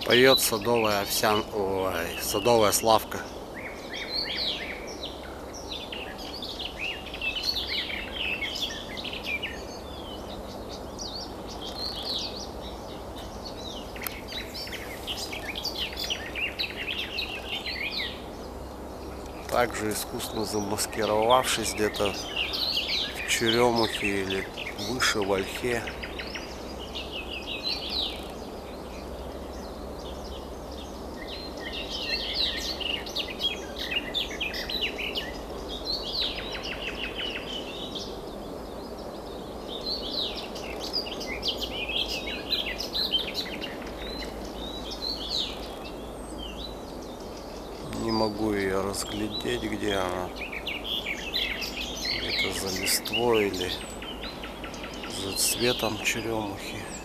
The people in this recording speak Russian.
Поет садовая садовая славка. Также искусно замаскировавшись где-то в черемухе или выше в ольхе. Не могу ее разглядеть, где она. Где-то за листвой или за цветом черемухи.